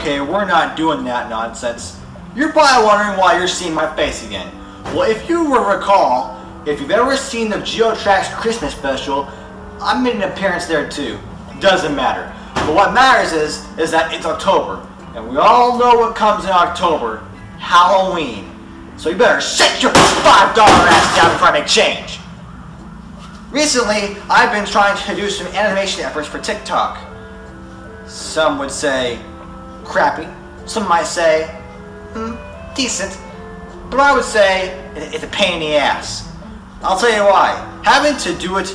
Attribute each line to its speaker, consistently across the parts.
Speaker 1: okay, we're not doing that nonsense. You're probably wondering why you're seeing my face again. Well, if you will recall, if you've ever seen the GeoTracks Christmas special, I made an appearance there too. Doesn't matter. But what matters is that it's October. And we all know what comes in October. Halloween. So you better sit your $5 ass down before I make change. Recently, I've been trying to do some animation efforts for TikTok. Some would say crappy. Some might say decent. But I would say it's a pain in the ass. I'll tell you why. Having to do it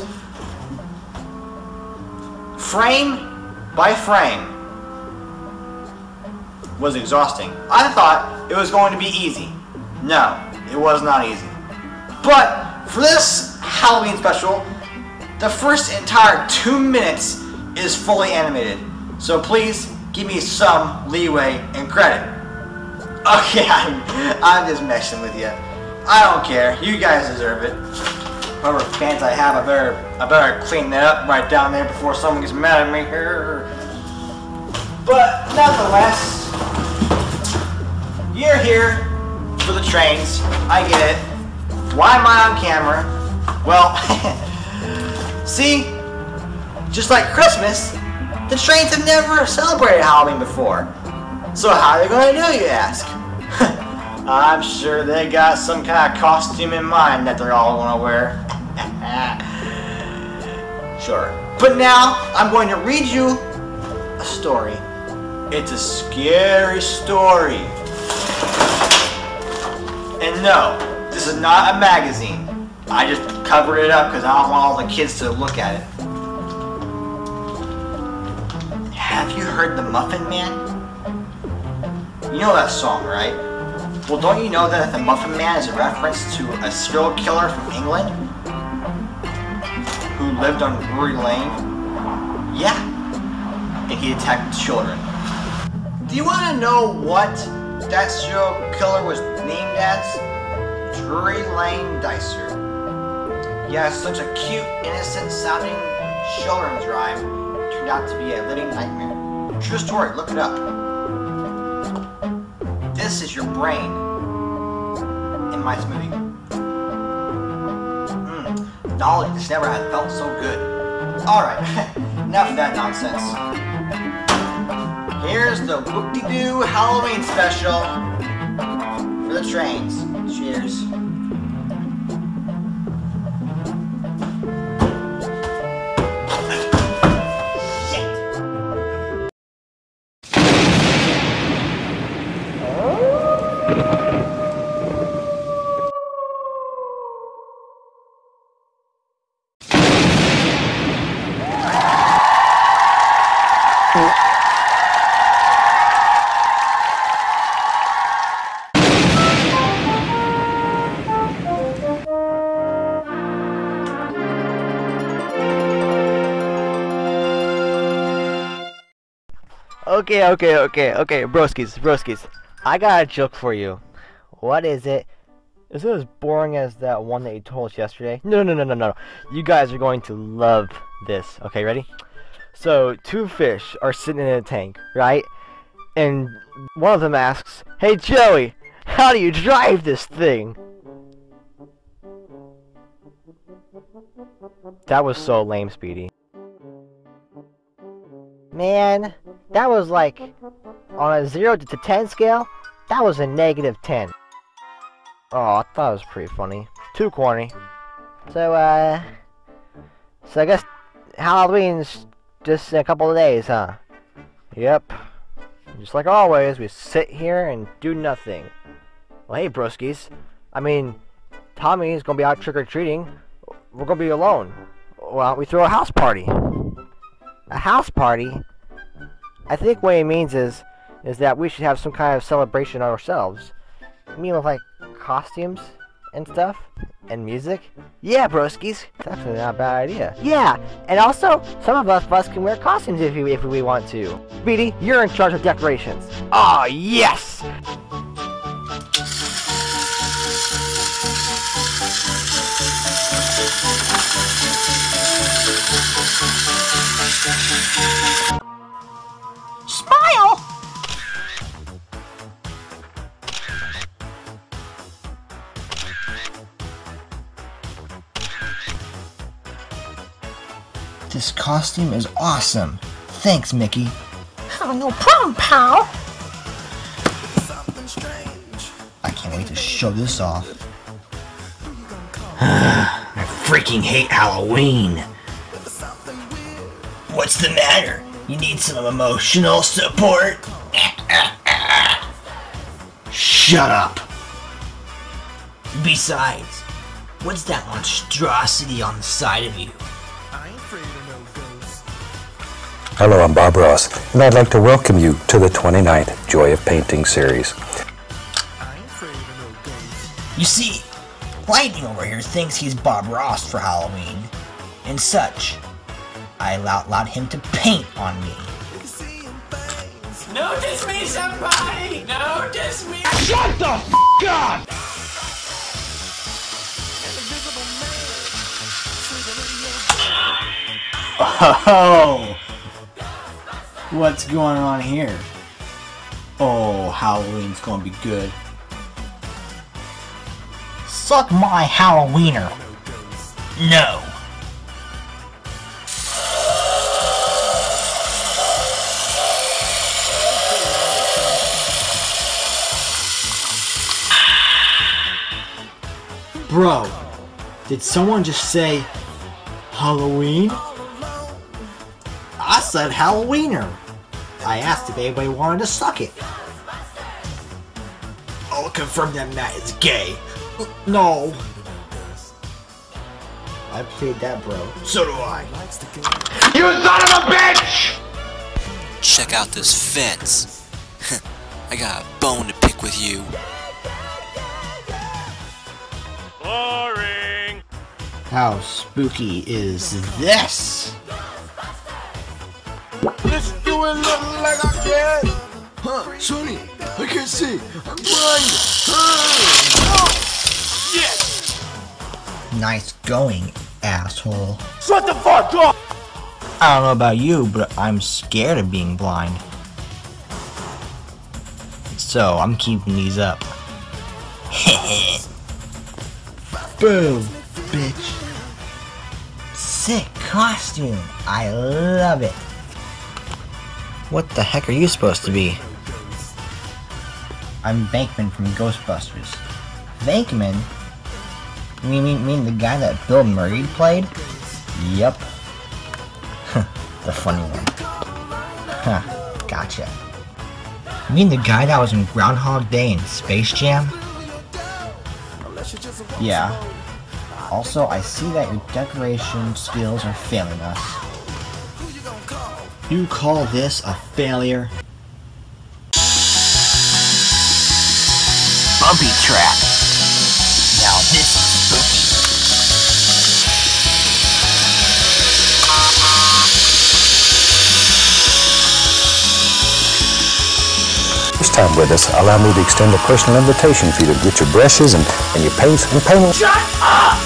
Speaker 1: frame by frame was exhausting. I thought it was going to be easy. No, it was not easy. But for this Halloween special, the first entire 2 minutes is fully animated. So please give me some leeway and credit. Okay, I'm just messing with you. I don't care. You guys deserve it. However fans I have, I better clean that up right down there before someone gets mad at me. But nonetheless, you're here for the trains. I get it. Why am I on camera? Well, see, just like Christmas, the trains have never celebrated Halloween before. So how are they going to do, you ask? I'm sure they got some kind of costume in mind that they're all going to wear. Sure. But now, I'm going to read you a story. It's a scary story. And no, this is not a magazine. I just covered it up because I don't want all the kids to look at it. Have you heard the Muffin Man? You know that song, right? Well, don't you know that the Muffin Man is a reference to a serial killer from England who lived on Drury Lane? Yeah, and he attacked children. Do you want to know what that serial killer was named as? Drury Lane Dicer. Yeah, such a cute, innocent sounding children's rhyme turned out to be a living nightmare. True story, look it up. This is your brain in my smoothie. Knowledge just never had felt so good. Alright, enough of that nonsense. Here's the Whoop-De-Doo Halloween special for the trains. Cheers.
Speaker 2: Okay, broskies. I got a joke for you. What is it? Is it as boring as that one that you told us yesterday? No. You guys are going to love this. Okay, ready? So, two fish are sitting in a tank, right? And one of them asks, "Hey Joey, how do you drive this thing?" That was so lame, Speedy. Man, that was like, on a 0 to 10 scale, that was a -10. Oh, I thought it was pretty funny. Too corny. So I guess Halloween's just in a couple of days, huh? Yep. Just like always, we sit here and do nothing. Well, hey, broskies. I mean, Tommy's gonna be out trick-or-treating. We're gonna be alone. Well, we throw a house party. A house party? I think what he means is that we should have some kind of celebration ourselves. You mean with like costumes and stuff? And music? Yeah, broskies. That's actually not a bad idea. Yeah, and also, some of us can wear costumes if we want to. Speedy, you're in charge of decorations. Oh, yes!
Speaker 3: Smile!
Speaker 2: This costume is awesome. Thanks, Mickey. Oh, no problem, pal. I can't wait to show this off. I freaking hate Halloween. What's the matter? You need some emotional support? Shut up. Besides, what's that monstrosity on the side of you?
Speaker 3: Hello, I'm Bob Ross, and I'd like to welcome you to the 29th Joy of Painting series.
Speaker 2: You see, Lightning over here thinks he's Bob Ross for Halloween, and such. I allowed him to paint on me.
Speaker 4: Notice me, somebody! Notice me!
Speaker 5: Shut the f*** up!
Speaker 1: Oh! What's going on here? Oh, Halloween's gonna be good.
Speaker 2: Suck my Halloweener. No.
Speaker 1: Bro, did someone just say Halloween? I said Halloweener. I asked if anybody wanted to suck it. I'll confirm that Matt is gay. No. I played that, bro. So do I.
Speaker 5: You son of a bitch!
Speaker 6: Check out this fence. I got a bone to pick with you.
Speaker 5: Boring.
Speaker 1: How spooky is this?
Speaker 5: Let's do it looking like I can. Huh, Sonny, I can't see. I'm blind. Shit.
Speaker 2: Nice going, asshole.
Speaker 5: Shut the fuck up!
Speaker 2: I don't know about you, but I'm scared of being blind. So, I'm keeping these up. Boom, bitch. Sick costume. I love it. What the heck are you supposed to be? I'm Venkman from Ghostbusters. Venkman? You mean the guy that Bill Murray played? Yep. The funny one. Huh, gotcha. You mean the guy that was in Groundhog Day and Space Jam? Yeah. Also, I see that your decoration skills are failing us. You call this a failure? Bumpy trap. Now this is spooky.
Speaker 3: This time with us, allow me to extend a personal invitation for you to get your brushes and your paints and painting.
Speaker 5: Shut up!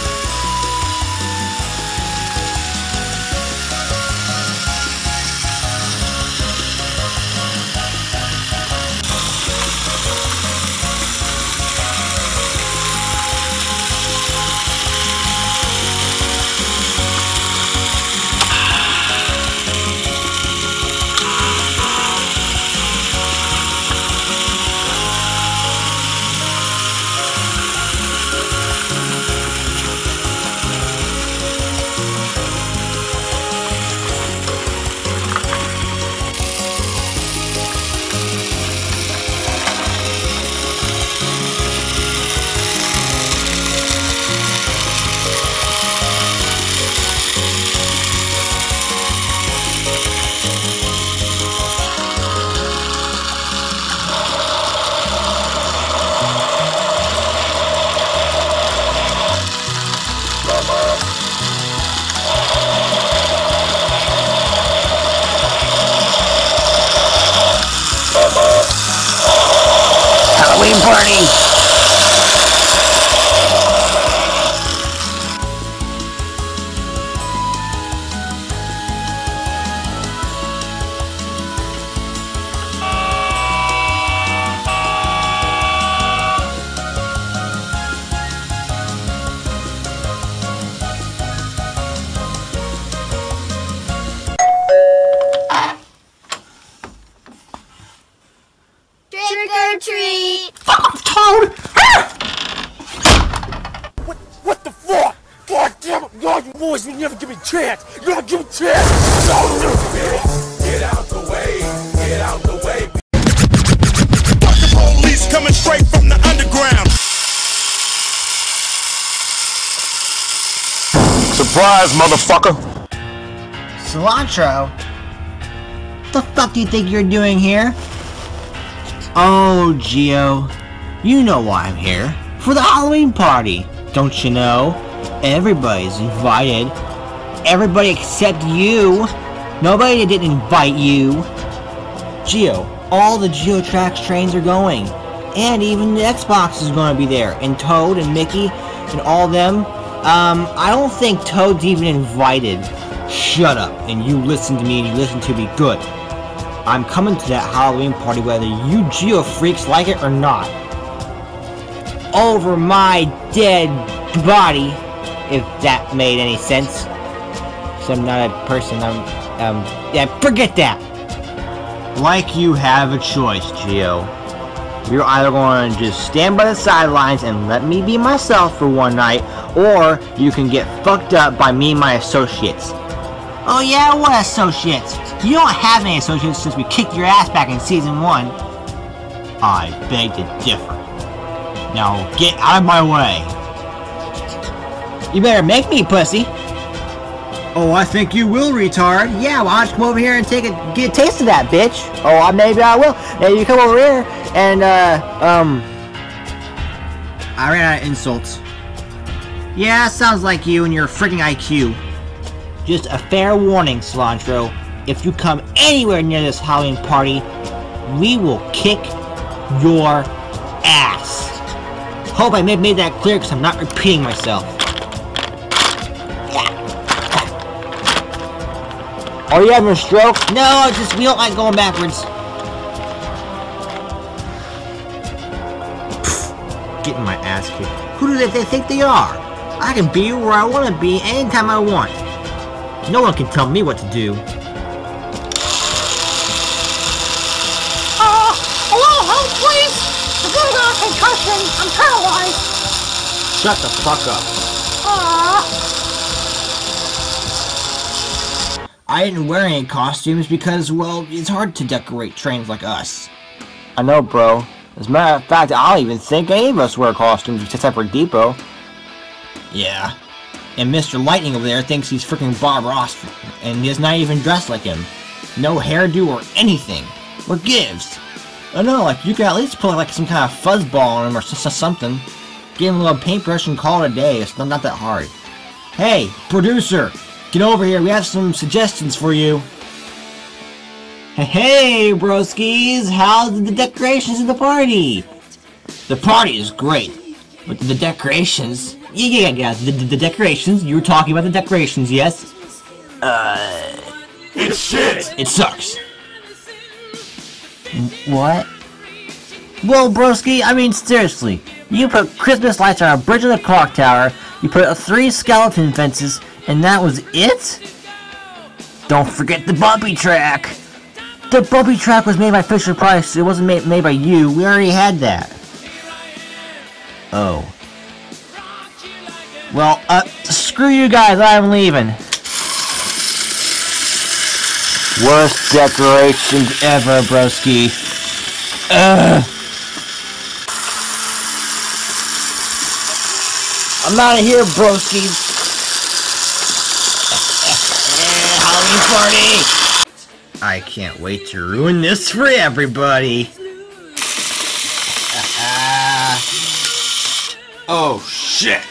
Speaker 2: Halloween party!
Speaker 7: treat.
Speaker 5: Fuck off, Toad! What the fuck? God damn it! God, you boys, you never give me a chance! You never give me a chance! Get out the way! Get out the way! Fuck the police coming straight from the underground! Surprise, motherfucker!
Speaker 2: Cilantro? What the fuck do you think you're doing here? Oh, Geo. You know why I'm here. For the Halloween party. Don't you know? Everybody's invited. Everybody except you. Nobody didn't invite you. Geo, all the GeoTrax trains are going. And even the Xbox is going to be there. And Toad and Mickey and all them. I don't think Toad's even invited. Shut up and you listen to me and you listen to me good. I'm coming to that Halloween party whether you Geo freaks like it or not. Over my dead body, if that made any sense. So I'm not a person, yeah, forget that. Like you have a choice, Geo. You're either going to just stand by the sidelines and let me be myself for one night, or you can get fucked up by me and my associates. Oh yeah, what associates? You don't have any associates since we kicked your ass back in Season 1. I beg to differ. Now get out of my way. You better make me, pussy. Oh, I think you will, retard. Yeah, why don't you come over here and get a taste of that, bitch? Oh, maybe I will. Maybe you come over here and, I ran out of insults. Yeah, sounds like you and your freaking IQ. Just a fair warning, Cilantro. If you come anywhere near this Halloween party, we will kick your ass. Hope I made that clear because I'm not repeating myself. Are you having a stroke? No, it's just we don't like going backwards. Pfft, getting my ass kicked. Who do they think they are? I can be where I want to be anytime I want. No one can tell me what to do.
Speaker 7: Hello, help, please. I'm getting a concussion. I'm paralyzed.
Speaker 2: Shut the fuck up. I didn't wear any costumes because, well, it's hard to decorate trains like us. I know, bro. As a matter of fact, I don't even think any of us wear costumes except for Depot. Yeah. And Mr. Lightning over there thinks he's freaking Bob Ross, and he's not even dressed like him. No hairdo or anything. What gives? I know, like, you could at least put like some kind of fuzzball on him or something. Give him a little paintbrush and call it a day. It's not that hard. Hey, producer! Get over here, we have some suggestions for you. Hey, broskies! How's the decorations of the party? The party is great, but the decorations... Yeah, the decorations. You were talking about the decorations, yes?
Speaker 5: It's shit!
Speaker 2: It sucks. What? Well, broski, I mean, seriously. You put Christmas lights on a bridge of the clock tower, you put 3 skeleton fences, and that was it? Don't forget the bumpy track! The bumpy track was made by Fisher-Price, it wasn't made by you, we already had that. Oh. Well, screw you guys, I'm leaving. Worst decorations ever, broski. Ugh. I'm out of here, broskies. Halloween party! I can't wait to ruin this for everybody.
Speaker 5: Oh, shit!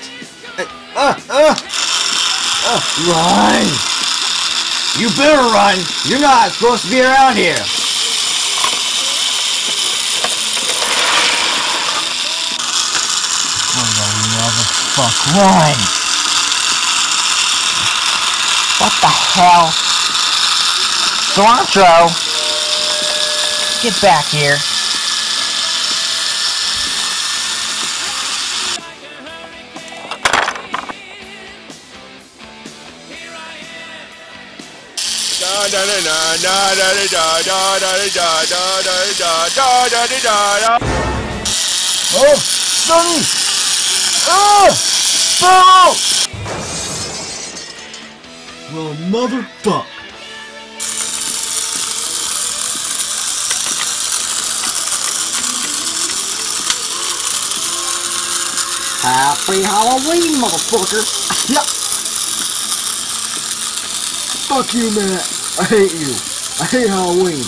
Speaker 2: Run! You better run! You're not supposed to be around here! For the love of fuck, run! What the hell? Cilantro! Get back here!
Speaker 5: Da da da da da da da da da da da da da da da da.
Speaker 1: Oh, Sonny! Oh! Well, motherfuck.
Speaker 2: Happy Halloween, motherfucker! Yep.
Speaker 1: Fuck you, Matt. I hate you. I hate Halloween.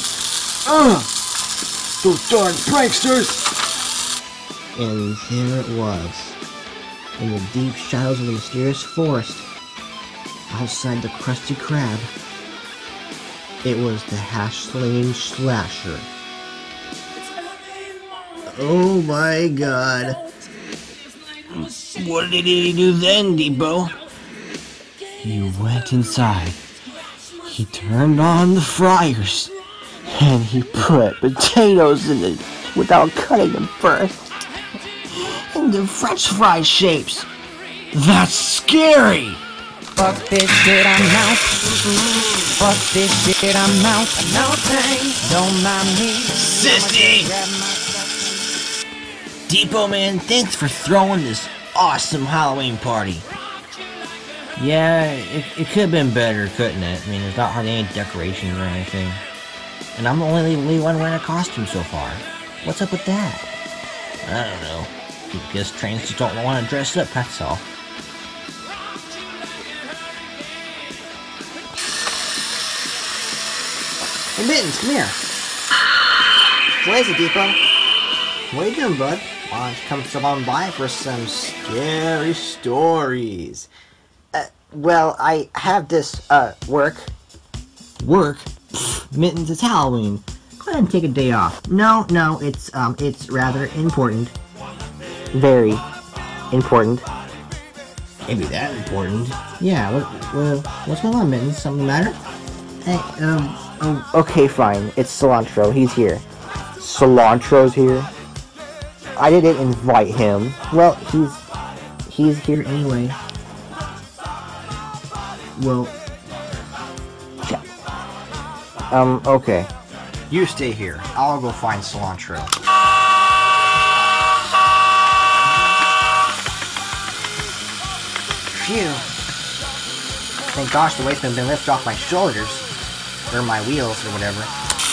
Speaker 1: Those darn pranksters.
Speaker 2: And there it was, in the deep shadows of the mysterious forest, outside the Krusty Krab. It was the Hash-Slinging Slasher. Oh my god.
Speaker 8: What did he do then, Depot?
Speaker 2: He went inside. He turned on the fryers. And he put potatoes in it without cutting them first. Into French fry shapes. That's scary!
Speaker 9: Fuck this shit, I'm out. Fuck this shit, I'm out. No thanks, don't mind me.
Speaker 8: Sissy! Depot Man, thanks for throwing this awesome Halloween party.
Speaker 2: Yeah, it could have been better, couldn't it? I mean, there's not hardly any decorations or anything. And I'm the only one wearing a costume so far. What's up with that? I don't know. I guess trains just don't want to dress up, that's all. Hey, Mittens, come here. What is it, Depot? What are you doing, bud? Why don't you come on by for some scary stories? Well, I have this, work. Work? Pfft, Mittens, it's Halloween. Go ahead and take a day off. No, it's rather important. Very important. Maybe that important. Yeah, what's going on, Mittens? Something the matter? Hey, okay, fine. It's Cilantro. He's here. Cilantro's here? I didn't invite him. Well, he's here anyway. Well, yeah. Okay. You stay here. I'll go find Cilantro. Phew. Thank gosh the weight's been lifted off my shoulders. Or my wheels, or whatever.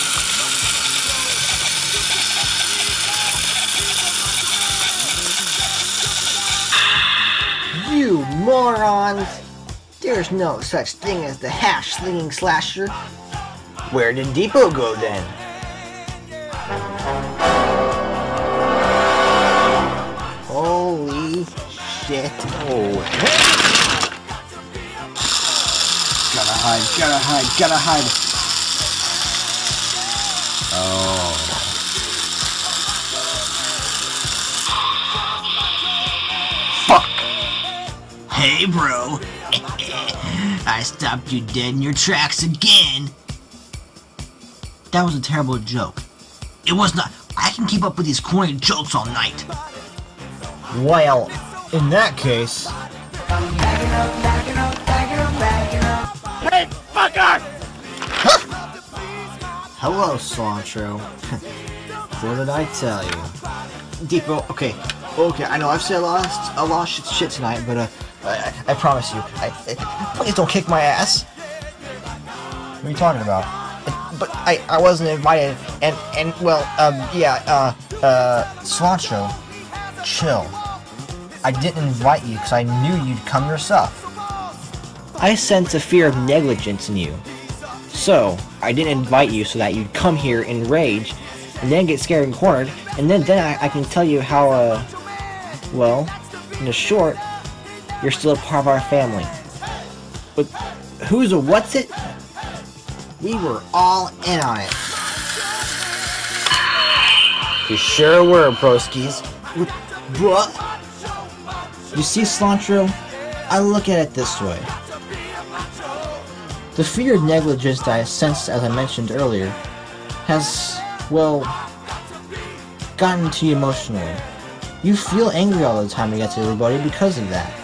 Speaker 2: You morons! There's no such thing as the Hash-Slinging Slasher. Where did Depot go then? Holy shit. Oh. Gotta hide. Oh. Fuck!
Speaker 8: Hey, bro. I stopped you dead in your tracks again.
Speaker 2: That was a terrible joke.
Speaker 8: It was not. I can keep up with these corny jokes all night.
Speaker 2: Well, in that case...
Speaker 5: Hey, fucker!
Speaker 2: Hello, Cilantro. What did I tell you? Depot, okay, I know I've said a lot of shit tonight, but I promise you, please don't kick my ass. What are you talking about? But I wasn't invited, and well, Cilantro, chill. I didn't invite you because I knew you'd come yourself. I sense a fear of negligence in you. So, I didn't invite you so that you'd come here in rage, and then get scared and cornered, and then I can tell you how, well, in the short, you're still a part of our family. But who's a what's it? We were all in on it. We sure were, broskies. What? You see, Cilantro, I look at it this way. The fear of negligence that I sensed, as I mentioned earlier, has, well, gotten to you emotionally. You feel angry all the time against everybody because of that.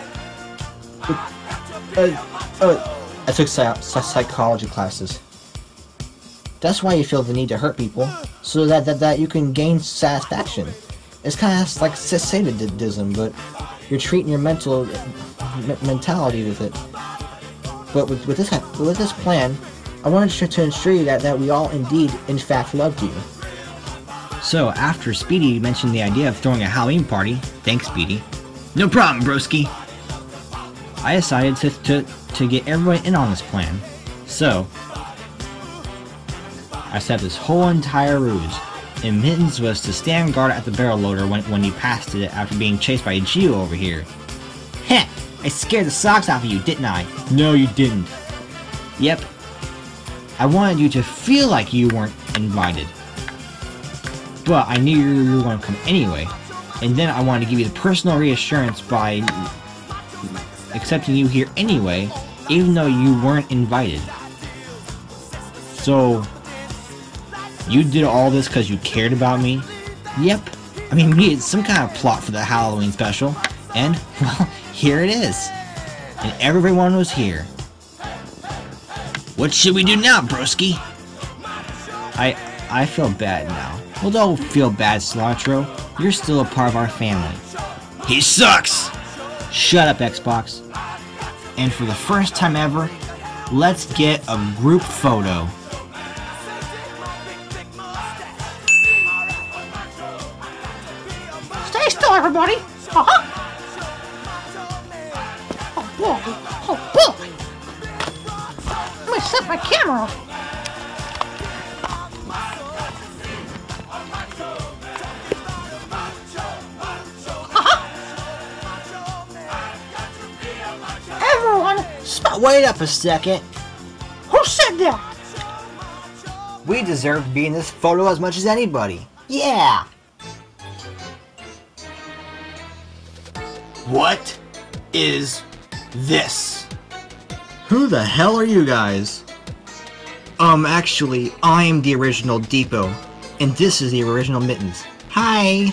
Speaker 2: I took psychology classes. That's why you feel the need to hurt people, so that you can gain satisfaction. It's kind of like sadism, but you're treating your mentality with it. But with this plan, I wanted to ensure you that we all indeed, in fact, loved you.
Speaker 8: So, after Speedy mentioned the idea of throwing a Halloween party, thanks Speedy, no problem, broski, I decided to get everyone in on this plan. So, I set this whole entire ruse, and Mittens was to stand guard at the barrel loader when he passed it after being chased by a Geo over here. Heh! I scared the socks off of you, didn't I? No, you didn't. Yep. I wanted you to feel like you weren't invited. But I knew you were going to come anyway. And then I wanted to give you the personal reassurance by accepting you here anyway, even though you weren't invited. So, you did all this because you cared about me? Yep. I mean, we needed some kind of plot for the Halloween special. And, well, here it is. And everyone was here. What should we do now, broski? I feel bad now. Well, don't feel bad, Cilantro. You're still a part of our family. He sucks! Shut up, Xbox. And for the first time ever, let's get a group photo.
Speaker 7: Stay still, everybody. Oh boy. Oh boy. Let me set my camera. Everyone,
Speaker 2: Wait up a second.
Speaker 7: who said that?
Speaker 2: We deserve to be in this photo as much as anybody. Yeah!
Speaker 1: What is this?
Speaker 2: Who the hell are you guys? Actually, I'm the original Depot, and this is the original Mittens. Hi!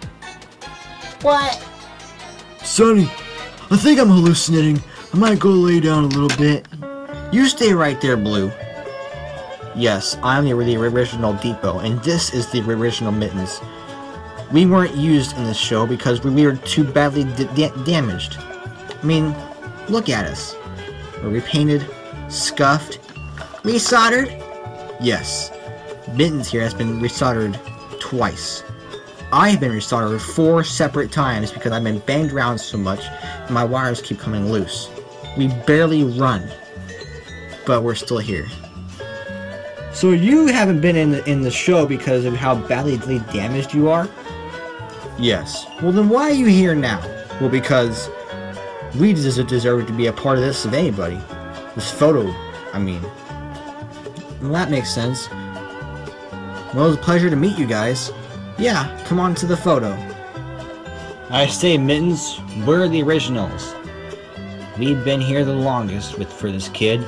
Speaker 2: What? Sonny, I think I'm hallucinating. I might go lay down a little bit. You stay right there, Blue. Yes, I'm the original Depot, and this is the original Mittens. We weren't used in this show because we were too badly damaged. I mean, look at us. We're repainted, scuffed, resoldered? Yes. Mittens here has been resoldered twice. I have been resoldered 4 separate times because I've been banged around so much and my wires keep coming loose. We barely run, but we're still here. So you haven't been in the show because of how badly damaged you are? Yes. Well then why are you here now? Well, because we deserve to be a part of this of anybody. This photo, I mean. Well, that makes sense. Well, it was a pleasure to meet you guys. Yeah, come on to the photo. I say, Mittens, we're the originals. We've been here the longest for this kid.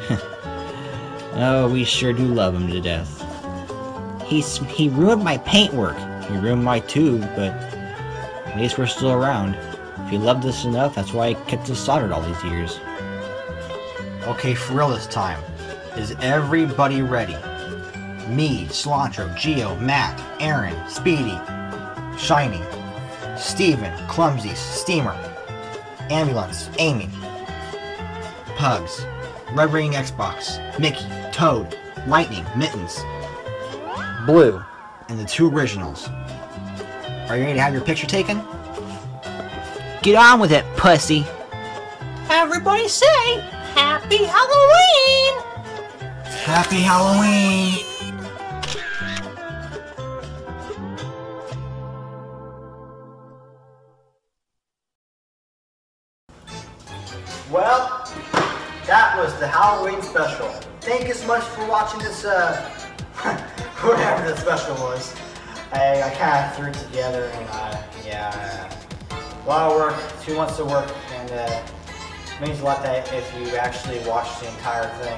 Speaker 2: Oh, we sure do love him to death. He ruined my paintwork. He ruined my tube, but at least we're still around. If he loved us enough, that's why he kept us soldered all these years. Okay, for real this time. Is everybody ready? Me, Cilantro, Geo, Matt, Aaron, Speedy, Shiny, Steven, Clumsy, Steamer, Ambulance, Amy, Pugs, Red Ring Xbox, Mickey, Toad, Lightning, Mittens, Blue, and the 2 originals. Are you ready to have your picture taken? Get on with it, pussy!
Speaker 7: Everybody say, Happy Halloween!
Speaker 2: Happy Halloween! Well, that was the Halloween special. Thank you so much for watching this, whatever the special was. I kind of threw it together and, yeah, a lot of work, 2 months of work, and it means a lot that if you actually watch the entire thing.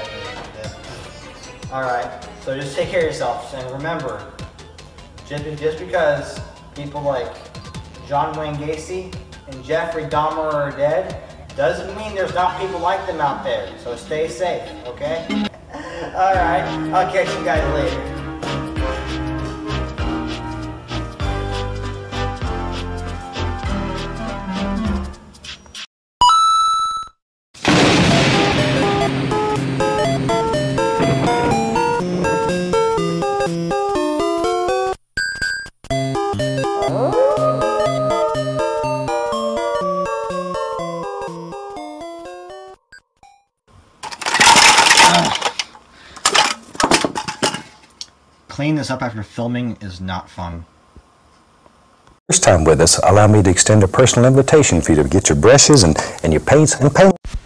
Speaker 2: Alright, so just take care of yourselves, and remember, just because people like John Wayne Gacy and Jeffrey Dahmer are dead, doesn't mean there's not people like them out there, so stay safe, okay? Alright, I'll catch you guys later. Cleaning this up after filming is not fun.
Speaker 3: First time with us, allow me to extend a personal invitation for you to get your brushes and your paints and paint.